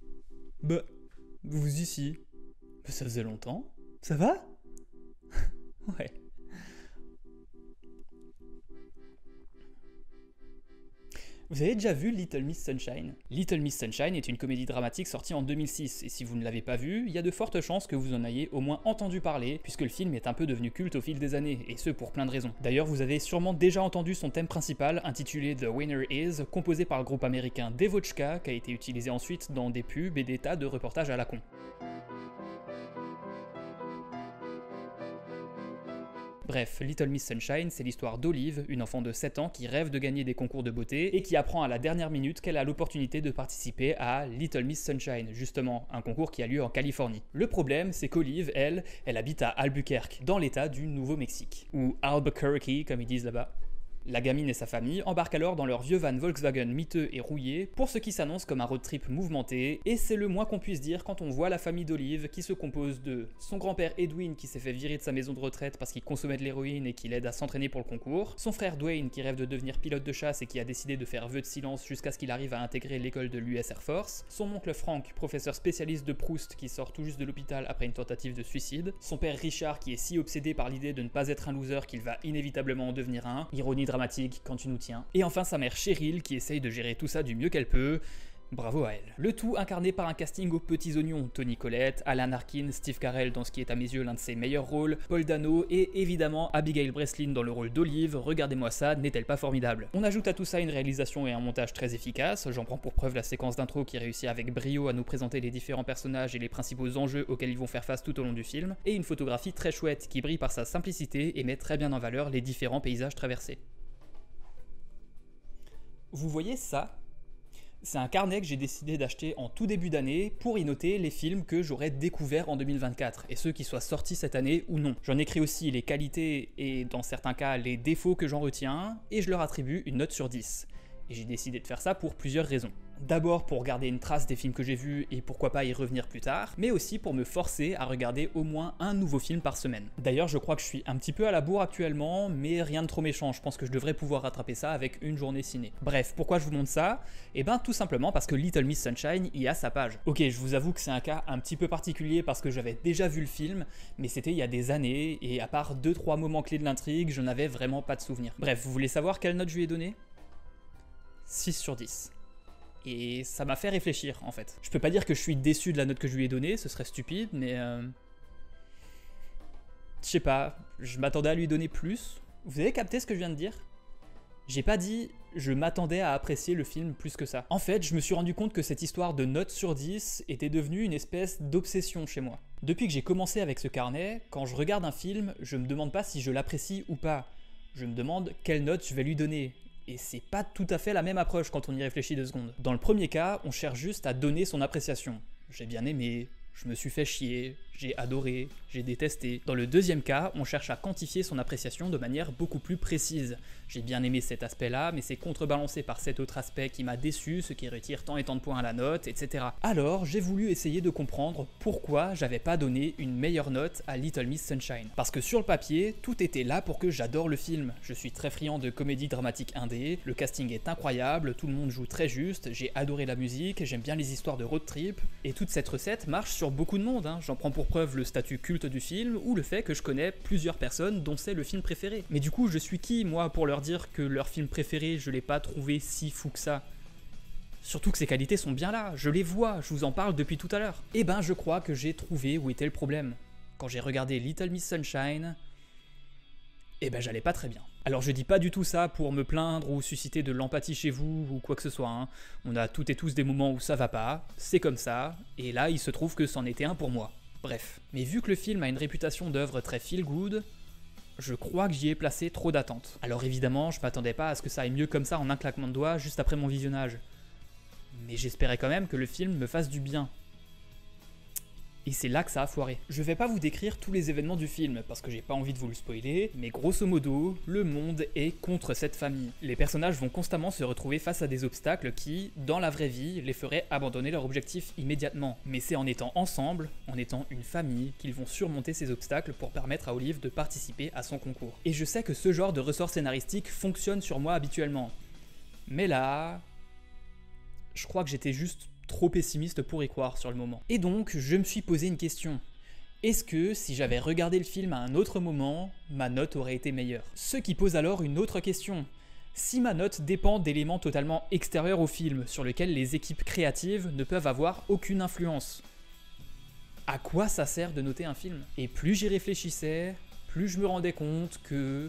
Bah, vous ici. Bah, ça faisait longtemps. Ça va? Ouais. Vous avez déjà vu Little Miss Sunshine? Little Miss Sunshine est une comédie dramatique sortie en 2006, et si vous ne l'avez pas vue, il y a de fortes chances que vous en ayez au moins entendu parler, puisque le film est un peu devenu culte au fil des années, et ce pour plein de raisons. D'ailleurs, vous avez sûrement déjà entendu son thème principal, intitulé The Winner Is, composé par le groupe américain Devochka, qui a été utilisé ensuite dans des pubs et des tas de reportages à la con. Bref, Little Miss Sunshine, c'est l'histoire d'Olive, une enfant de 7 ans qui rêve de gagner des concours de beauté et qui apprend à la dernière minute qu'elle a l'opportunité de participer à Little Miss Sunshine, justement, un concours qui a lieu en Californie. Le problème, c'est qu'Olive, elle habite à Albuquerque, dans l'état du Nouveau-Mexique, ou Albuquerque comme ils disent là-bas. La gamine et sa famille embarquent alors dans leur vieux van Volkswagen miteux et rouillé pour ce qui s'annonce comme un road trip mouvementé, et c'est le moins qu'on puisse dire quand on voit la famille d'Olive qui se compose de son grand-père Edwin qui s'est fait virer de sa maison de retraite parce qu'il consommait de l'héroïne et qui l'aide à s'entraîner pour le concours, son frère Dwayne qui rêve de devenir pilote de chasse et qui a décidé de faire vœu de silence jusqu'à ce qu'il arrive à intégrer l'école de l'US Air Force, son oncle Frank, professeur spécialiste de Proust qui sort tout juste de l'hôpital après une tentative de suicide, son père Richard qui est si obsédé par l'idée de ne pas être un loser qu'il va inévitablement en devenir un, ironie dramatique quand tu nous tiens, et enfin sa mère Cheryl qui essaye de gérer tout ça du mieux qu'elle peut. Bravo à elle. Le tout incarné par un casting aux petits oignons, Toni Collette, Alan Arkin, Steve Carell dans ce qui est à mes yeux l'un de ses meilleurs rôles, Paul Dano et évidemment Abigail Breslin dans le rôle d'Olive, regardez-moi ça, n'est-elle pas formidable? On ajoute à tout ça une réalisation et un montage très efficaces, j'en prends pour preuve la séquence d'intro qui réussit avec brio à nous présenter les différents personnages et les principaux enjeux auxquels ils vont faire face tout au long du film, et une photographie très chouette qui brille par sa simplicité et met très bien en valeur les différents paysages traversés. Vous voyez ça? C'est un carnet que j'ai décidé d'acheter en tout début d'année pour y noter les films que j'aurais découverts en 2024 et ceux qui soient sortis cette année ou non. J'en écris aussi les qualités et dans certains cas les défauts que j'en retiens et je leur attribue une note sur 10. Et j'ai décidé de faire ça pour plusieurs raisons. D'abord pour garder une trace des films que j'ai vus et pourquoi pas y revenir plus tard, mais aussi pour me forcer à regarder au moins un nouveau film par semaine. D'ailleurs je crois que je suis un petit peu à la bourre actuellement, mais rien de trop méchant, je pense que je devrais pouvoir rattraper ça avec une journée ciné. Bref, pourquoi je vous montre ça? Eh ben tout simplement parce que Little Miss Sunshine y a sa page. Ok, je vous avoue que c'est un cas un petit peu particulier parce que j'avais déjà vu le film, mais c'était il y a des années, et à part 2-3 moments clés de l'intrigue, je n'avais vraiment pas de souvenir. Bref, vous voulez savoir quelle note je lui ai donnée? 6 sur 10. Et ça m'a fait réfléchir en fait. Je peux pas dire que je suis déçu de la note que je lui ai donnée, ce serait stupide, mais je sais pas, je m'attendais à lui donner plus. Vous avez capté ce que je viens de dire? J'ai pas dit je m'attendais à apprécier le film plus que ça. En fait, je me suis rendu compte que cette histoire de note sur 10 était devenue une espèce d'obsession chez moi. Depuis que j'ai commencé avec ce carnet, quand je regarde un film, je me demande pas si je l'apprécie ou pas. Je me demande quelle note je vais lui donner. Et c'est pas tout à fait la même approche quand on y réfléchit 2 secondes. Dans le premier cas, on cherche juste à donner son appréciation. J'ai bien aimé, je me suis fait chier, j'ai adoré, j'ai détesté. Dans le deuxième cas, on cherche à quantifier son appréciation de manière beaucoup plus précise. J'ai bien aimé cet aspect-là, mais c'est contrebalancé par cet autre aspect qui m'a déçu, ce qui retire tant et tant de points à la note, etc. Alors, j'ai voulu essayer de comprendre pourquoi j'avais pas donné une meilleure note à Little Miss Sunshine. Parce que sur le papier, tout était là pour que j'adore le film. Je suis très friand de comédie dramatique indé, le casting est incroyable, tout le monde joue très juste, j'ai adoré la musique, j'aime bien les histoires de road trip, et toute cette recette marche sur beaucoup de monde, hein. J'en prends pour preuve le statut culte du film, ou le fait que je connais plusieurs personnes dont c'est le film préféré. Mais du coup, je suis qui, moi, pour leur dire que leur film préféré, je l'ai pas trouvé si fou que ça? Surtout que ces qualités sont bien là, je les vois, je vous en parle depuis tout à l'heure. Eh ben, je crois que j'ai trouvé où était le problème. Quand j'ai regardé Little Miss Sunshine, eh ben j'allais pas très bien. Alors je dis pas du tout ça pour me plaindre ou susciter de l'empathie chez vous ou quoi que ce soit, hein. On a toutes et tous des moments où ça va pas, c'est comme ça, et là il se trouve que c'en était un pour moi. Bref. Mais vu que le film a une réputation d'œuvre très feel-good, je crois que j'y ai placé trop d'attentes. Alors évidemment, je m'attendais pas à ce que ça aille mieux comme ça en un claquement de doigts juste après mon visionnage. Mais j'espérais quand même que le film me fasse du bien. Et c'est là que ça a foiré. Je vais pas vous décrire tous les événements du film, parce que j'ai pas envie de vous le spoiler, mais grosso modo, le monde est contre cette famille. Les personnages vont constamment se retrouver face à des obstacles qui, dans la vraie vie, les feraient abandonner leur objectif immédiatement. Mais c'est en étant ensemble, en étant une famille, qu'ils vont surmonter ces obstacles pour permettre à Olive de participer à son concours. Et je sais que ce genre de ressort scénaristique fonctionne sur moi habituellement. Mais là, je crois que j'étais juste trop pessimiste pour y croire sur le moment. Et donc, je me suis posé une question. Est-ce que, si j'avais regardé le film à un autre moment, ma note aurait été meilleure? Ce qui pose alors une autre question. Si ma note dépend d'éléments totalement extérieurs au film, sur lesquels les équipes créatives ne peuvent avoir aucune influence, à quoi ça sert de noter un film? Et plus j'y réfléchissais, plus je me rendais compte que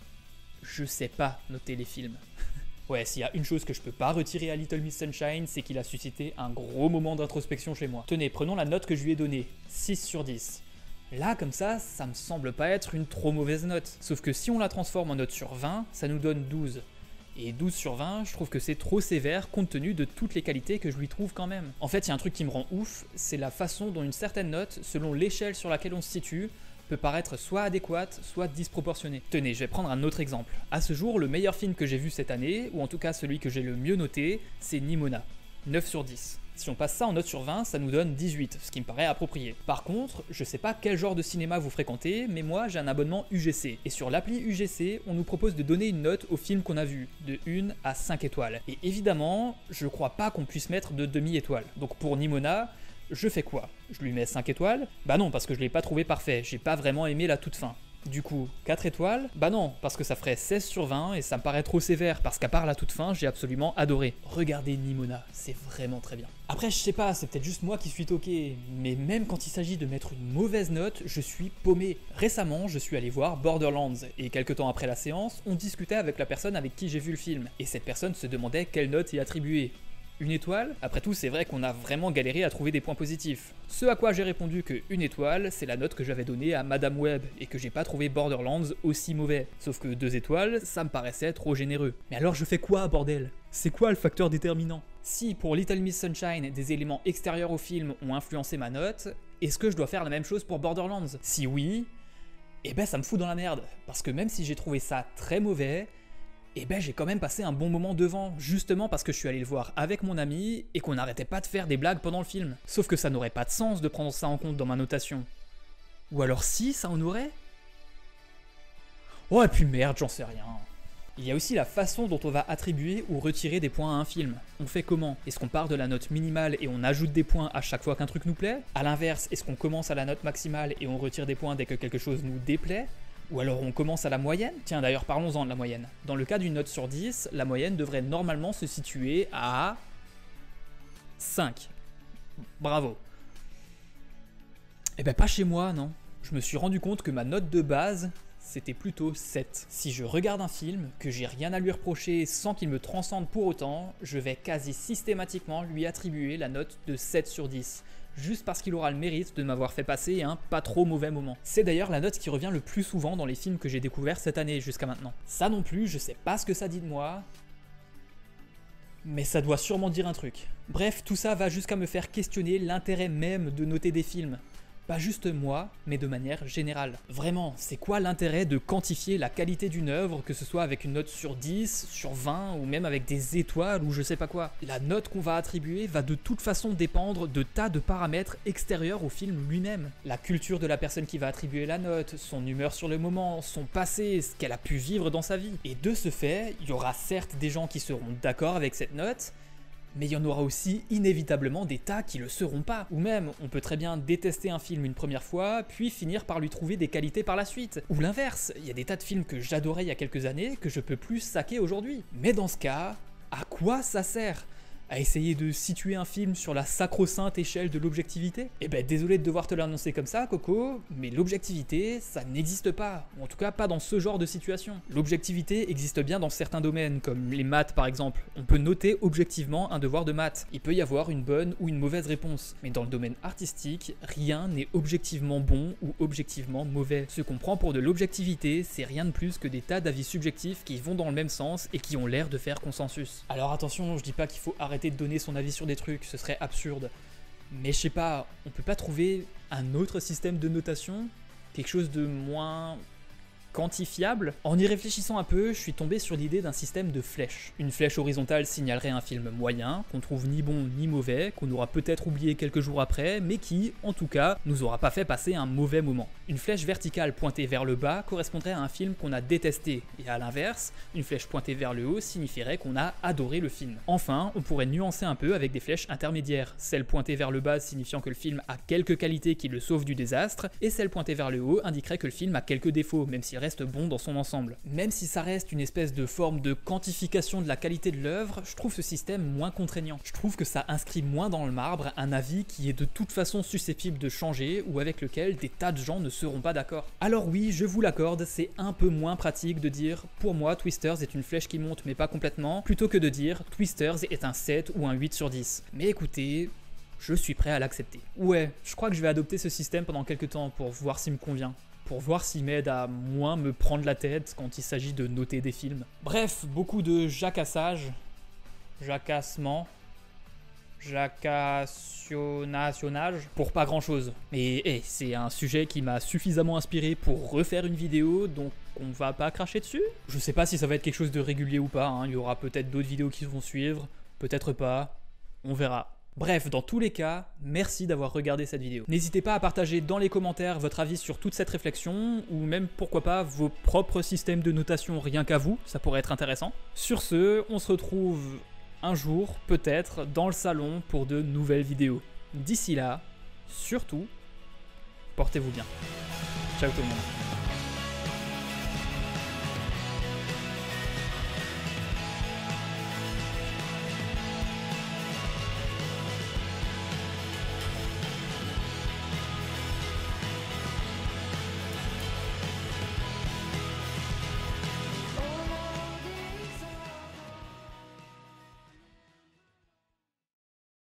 je sais pas noter les films. Ouais, s'il y a une chose que je peux pas retirer à Little Miss Sunshine, c'est qu'il a suscité un gros moment d'introspection chez moi. Tenez, prenons la note que je lui ai donnée, 6 sur 10. Là, comme ça me semble pas être une trop mauvaise note. Sauf que si on la transforme en note sur 20, ça nous donne 12. Et 12 sur 20, je trouve que c'est trop sévère compte tenu de toutes les qualités que je lui trouve quand même. En fait, il y a un truc qui me rend ouf, c'est la façon dont une certaine note, selon l'échelle sur laquelle on se situe, peut paraître soit adéquate, soit disproportionnée. Tenez, je vais prendre un autre exemple. À ce jour, le meilleur film que j'ai vu cette année, ou en tout cas celui que j'ai le mieux noté, c'est Nimona, 9 sur 10. Si on passe ça en note sur 20, ça nous donne 18, ce qui me paraît approprié. Par contre, je sais pas quel genre de cinéma vous fréquentez, mais moi j'ai un abonnement UGC. Et sur l'appli UGC, on nous propose de donner une note au film qu'on a vu, de 1 à 5 étoiles. Et évidemment, je crois pas qu'on puisse mettre de demi-étoile. Donc pour Nimona, je fais quoi? Je lui mets 5 étoiles? Bah non, parce que je l'ai pas trouvé parfait, j'ai pas vraiment aimé la toute fin. Du coup, 4 étoiles? Bah non, parce que ça ferait 16 sur 20 et ça me paraît trop sévère, parce qu'à part la toute fin, j'ai absolument adoré. Regardez Nimona, c'est vraiment très bien. Après, je sais pas, c'est peut-être juste moi qui suis toqué, mais même quand il s'agit de mettre une mauvaise note, je suis paumé. Récemment, je suis allé voir Borderlands, et quelques temps après la séance, on discutait avec la personne avec qui j'ai vu le film, et cette personne se demandait quelle note y attribuer. Une étoile? Après tout, c'est vrai qu'on a vraiment galéré à trouver des points positifs. Ce à quoi j'ai répondu que une étoile, c'est la note que j'avais donnée à Madame Web, et que j'ai pas trouvé Borderlands aussi mauvais. Sauf que 2 étoiles, ça me paraissait trop généreux. Mais alors je fais quoi, bordel? C'est quoi le facteur déterminant? Si pour Little Miss Sunshine, des éléments extérieurs au film ont influencé ma note, est-ce que je dois faire la même chose pour Borderlands? Si oui, eh ben ça me fout dans la merde. Parce que même si j'ai trouvé ça très mauvais, et ben j'ai quand même passé un bon moment devant, justement parce que je suis allé le voir avec mon ami et qu'on n'arrêtait pas de faire des blagues pendant le film. Sauf que ça n'aurait pas de sens de prendre ça en compte dans ma notation. Ou alors si, ça en aurait? Oh et puis merde, j'en sais rien. Il y a aussi la façon dont on va attribuer ou retirer des points à un film. On fait comment? Est-ce qu'on part de la note minimale et on ajoute des points à chaque fois qu'un truc nous plaît? A l'inverse, est-ce qu'on commence à la note maximale et on retire des points dès que quelque chose nous déplaît? Ou alors on commence à la moyenne? Tiens d'ailleurs parlons-en de la moyenne. Dans le cas d'une note sur 10, la moyenne devrait normalement se situer à 5. Bravo. Eh ben pas chez moi, non. Je me suis rendu compte que ma note de base, c'était plutôt 7. Si je regarde un film, que j'ai rien à lui reprocher sans qu'il me transcende pour autant, je vais quasi systématiquement lui attribuer la note de 7 sur 10. Juste parce qu'il aura le mérite de m'avoir fait passer un pas trop mauvais moment. C'est d'ailleurs la note qui revient le plus souvent dans les films que j'ai découverts cette année jusqu'à maintenant. Ça non plus, je sais pas ce que ça dit de moi, mais ça doit sûrement dire un truc. Bref, tout ça va jusqu'à me faire questionner l'intérêt même de noter des films. Pas juste moi, mais de manière générale. Vraiment, c'est quoi l'intérêt de quantifier la qualité d'une œuvre, que ce soit avec une note sur 10, sur 20, ou même avec des étoiles, ou je sais pas quoi? La note qu'on va attribuer va de toute façon dépendre de tas de paramètres extérieurs au film lui-même. La culture de la personne qui va attribuer la note, son humeur sur le moment, son passé, ce qu'elle a pu vivre dans sa vie. Et de ce fait, il y aura certes des gens qui seront d'accord avec cette note, mais il y en aura aussi inévitablement des tas qui le seront pas. Ou même, on peut très bien détester un film une première fois, puis finir par lui trouver des qualités par la suite. Ou l'inverse, il y a des tas de films que j'adorais il y a quelques années, que je peux plus saquer aujourd'hui. Mais dans ce cas, à quoi ça sert? À essayer de situer un film sur la sacro-sainte échelle de l'objectivité? Eh ben désolé de devoir te l'annoncer comme ça, Coco, mais l'objectivité, ça n'existe pas. Ou en tout cas pas dans ce genre de situation. L'objectivité existe bien dans certains domaines, comme les maths par exemple. On peut noter objectivement un devoir de maths. Il peut y avoir une bonne ou une mauvaise réponse. Mais dans le domaine artistique, rien n'est objectivement bon ou objectivement mauvais. Ce qu'on prend pour de l'objectivité, c'est rien de plus que des tas d'avis subjectifs qui vont dans le même sens et qui ont l'air de faire consensus. Alors attention, je dis pas qu'il faut arrêter de donner son avis sur des trucs, ce serait absurde. Mais je sais pas, on peut pas trouver un autre système de notation? Quelque chose de moins quantifiable. En y réfléchissant un peu, je suis tombé sur l'idée d'un système de flèches. Une flèche horizontale signalerait un film moyen, qu'on trouve ni bon ni mauvais, qu'on aura peut-être oublié quelques jours après, mais qui, en tout cas, nous aura pas fait passer un mauvais moment. Une flèche verticale pointée vers le bas correspondrait à un film qu'on a détesté, et à l'inverse, une flèche pointée vers le haut signifierait qu'on a adoré le film. Enfin, on pourrait nuancer un peu avec des flèches intermédiaires, celle pointée vers le bas signifiant que le film a quelques qualités qui le sauvent du désastre, et celle pointée vers le haut indiquerait que le film a quelques défauts, même s'il reste bon dans son ensemble. Même si ça reste une espèce de forme de quantification de la qualité de l'œuvre, je trouve ce système moins contraignant. Je trouve que ça inscrit moins dans le marbre un avis qui est de toute façon susceptible de changer ou avec lequel des tas de gens ne seront pas d'accord. Alors oui, je vous l'accorde, c'est un peu moins pratique de dire « pour moi, Twisters est une flèche qui monte mais pas complètement », plutôt que de dire « Twisters est un 7 ou un 8 sur 10 ». Mais écoutez, je suis prêt à l'accepter. Ouais, je crois que je vais adopter ce système pendant quelques temps pour voir s'il me convient. Pour voir s'il m'aide à moins me prendre la tête quand il s'agit de noter des films. Bref, beaucoup de jacassage, jacassement, jacassonnage pour pas grand chose. Mais c'est un sujet qui m'a suffisamment inspiré pour refaire une vidéo, donc on va pas cracher dessus. Je sais pas si ça va être quelque chose de régulier ou pas, hein. Il y aura peut-être d'autres vidéos qui vont suivre, peut-être pas, on verra. Bref, dans tous les cas, merci d'avoir regardé cette vidéo. N'hésitez pas à partager dans les commentaires votre avis sur toute cette réflexion, ou même pourquoi pas vos propres systèmes de notation rien qu'à vous, ça pourrait être intéressant. Sur ce, on se retrouve un jour, peut-être, dans le salon pour de nouvelles vidéos. D'ici là, surtout, portez-vous bien. Ciao tout le monde.